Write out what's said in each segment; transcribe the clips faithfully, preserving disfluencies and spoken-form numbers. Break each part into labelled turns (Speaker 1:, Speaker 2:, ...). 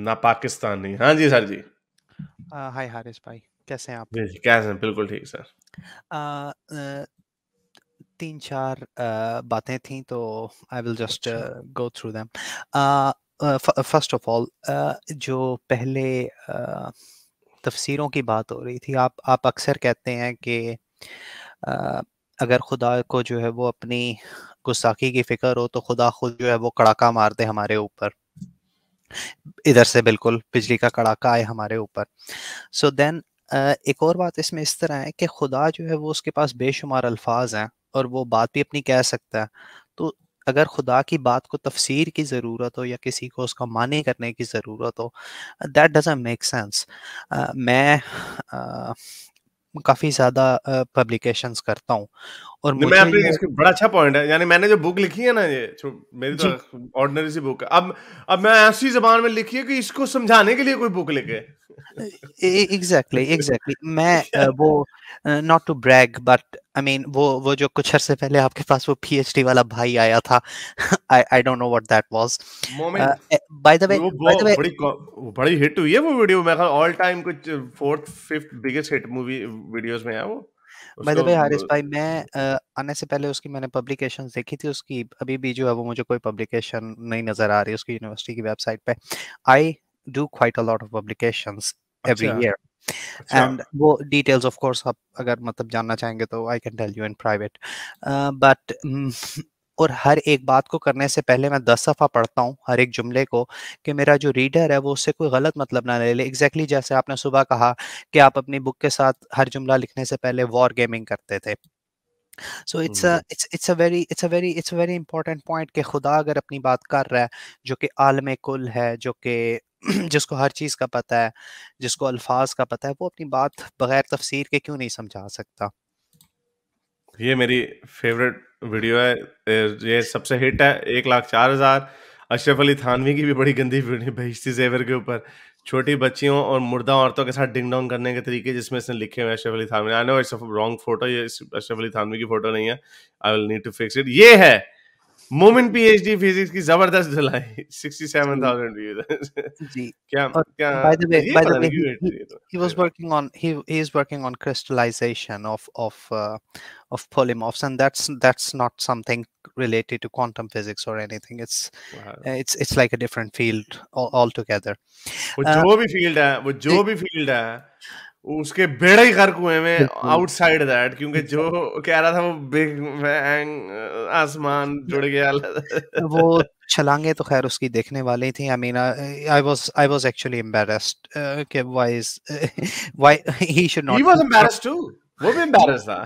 Speaker 1: ना पाकिस्तानी। हाँ जी सर जी।
Speaker 2: हाय हारिस भाई, कैसे हैं आप?
Speaker 1: जी जी कैसे हैं? बिल्कुल ठीक सर।
Speaker 2: आ, आ, तीन चार आ, बातें थी तो आई विल जस्ट
Speaker 1: अच्छा
Speaker 2: go through them. First of all, जो पहले आ, तफसीरों की बात हो रही थी, आप आप अक्सर कहते हैं कि आ, अगर खुदा को जो है वो अपनी गुस्ताखी की फिक्र हो तो खुदा खुद जो है वो कड़ाका मार दे हमारे ऊपर, इधर से बिल्कुल बिजली का कड़ाका आए हमारे ऊपर। सो so देन एक और बात इसमें इस तरह है कि खुदा जो है वो उसके पास बेशुमार अल्फाज हैं और वो बात भी अपनी कह सकता है। तो अगर खुदा की बात को तफसीर की ज़रूरत हो या किसी को उसका माने करने की ज़रूरत हो, दैट डजंट मेक सेंस। मैं uh, काफ़ी ज़्यादा पब्लिकेशंस करता हूँ और
Speaker 1: नहीं, मैं
Speaker 2: मुझे
Speaker 1: आपने
Speaker 2: जो
Speaker 1: इसके बड़ा अच्छा पॉइंट है, यानी मैंने जो बुक लिखी है ना, ये छो- मेरी तो
Speaker 2: जी
Speaker 1: ऑर्डिनरी सी बुक है। अब अब मैं ऐसी जबान में लिखी है कि इसको समझाने के लिए कोई बुक लिखे।
Speaker 2: एग्जैक्टली एग्जैक्टली मैं अ, वो not to brag but I mean वो वो जो कुछ अरसे पहले आपके पास वो पीएचडी वाला भाई आया था, I I don't know what that was.
Speaker 1: Momin,
Speaker 2: by the way
Speaker 1: वो
Speaker 2: बाय
Speaker 1: वो
Speaker 2: द वे
Speaker 1: बड़ी को- वो बड़ी हिट हुई है वो वीडियो। मैं ऑल टाइम कुछ fourth fifth biggest hit movie videos में है वो।
Speaker 2: बाय द
Speaker 1: उसको
Speaker 2: वे हारिस भाई, मैं अ, आने से पहले उसकी मैंने पब्लिकेशंस देखी थी उसकी। अभी भी जो है वो मुझे कोई पब्लिकेशन नहीं नजर आ रही उसकी यूनिवर्सिटी की वेबसाइट पे। I do quite a lot of publications every
Speaker 1: अच्छा
Speaker 2: ईयर
Speaker 1: अच्छा।
Speaker 2: एंड वो डिटेल्स ऑफ कोर्स आप अगर मतलब जानना चाहेंगे तो I can tell you in private, but और हर एक बात को करने से पहले मैं दस दफ़ा पढ़ता हूँ हर एक जुमले को, कि मेरा जो रीडर है वो उससे कोई गलत मतलब ना ले ले। एग्जैक्टली exactly जैसे आपने सुबह कहा कि आप अपनी बुक के साथ हर जुमला लिखने से पहले वॉर गेमिंग करते थे। So it's a
Speaker 1: hmm,
Speaker 2: it's it's a very it's a very it's a very important point कि खुदा अगर अपनी बात कर रहा है, जो कि आलम कुल है, जो कि जिसको हर चीज़ का पता है, जिसको अल्फाज का पता है, वो अपनी बात बगैर तफसीर के क्यों नहीं समझा सकता?
Speaker 1: ये मेरी फेवरेट वीडियो है। ए, ये सबसे हिट है, एक लाख चार हजार। अशरफ अली थानवी की भी बड़ी गंदी वीडियो बेइज्जती जेवर के ऊपर, छोटी बच्चियों और मुर्दा औरतों के साथ डिंग डोंग करने के तरीके, जिसमें इसने लिखे हुए हैं Ashraf Ali Thanvi. I know it's wrong photo, ये इस अशरफ अली थानवी की फोटो नहीं है। I will need to fix it. ये है मोमिन पीएचडी फिजिक्स की जबरदस्त धुलाई, सिक्सटी सेवन
Speaker 2: जी
Speaker 1: थाउजेंड व्यूज।
Speaker 2: जी।
Speaker 1: क्या
Speaker 2: और
Speaker 1: क्या
Speaker 2: बाय द वे
Speaker 1: ये
Speaker 2: बाय द
Speaker 1: पता
Speaker 2: वे
Speaker 1: नहीं
Speaker 2: he
Speaker 1: क्यों हिट
Speaker 2: he
Speaker 1: हुई है तो।
Speaker 2: he was working on he he is working on crystallization of of uh, of polymorphs, and that's that's not something related to quantum physics or anything. It's
Speaker 1: हाँ।
Speaker 2: it's it's like a different field all, altogether.
Speaker 1: वो
Speaker 2: uh,
Speaker 1: जो भी field है, वो जो
Speaker 2: e-
Speaker 1: भी field है, उसके बेड़े ही गर्क हुए में
Speaker 2: बिल्कुल
Speaker 1: आउटसाइड दैट, क्योंकि जो
Speaker 2: exactly.
Speaker 1: कह रहा था वो बिग बैंग आसमान जुड़ गया।
Speaker 2: वो छलांगे तो खैर उसकी देखने वाली थी। I mean I was I was actually embarrassed कि why is why he should
Speaker 1: he
Speaker 2: not
Speaker 1: was embarrassed to, वो भी एम्बैरेस था।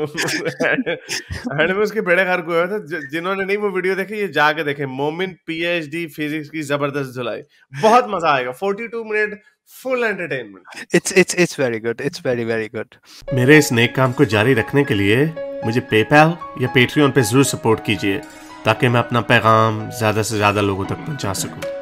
Speaker 1: एंड में उसके बेड़े गर्क हुए थे। जि- जिन्होंने नहीं वो वीडियो देखी, ये जाके देखे, मोमिन पीएचडी फिजिक्स की जबरदस्त धुलाई। बहुत मजा आएगा। Forty two minute full entertainment.
Speaker 2: it's it's it's very good, it's very very good.
Speaker 1: मेरे इस नेक काम को जारी रखने के लिए मुझे पेपैल या पेट्रियन पे जरूर सपोर्ट कीजिए, ताकि मैं अपना पैगाम ज्यादा से ज्यादा लोगों तक पहुंचा सकूं।